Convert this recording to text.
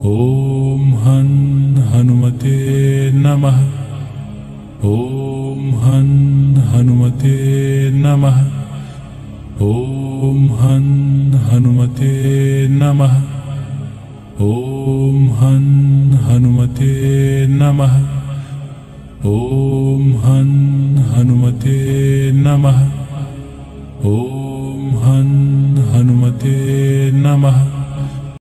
ॐ हं हनुमते नमः। ॐ हं हनुमते नमः। ॐ हं हनुमते नमः। ॐ हं हनुमते नमः। ॐ हं हनुमते नमः। ॐ हं हनुमते नमः।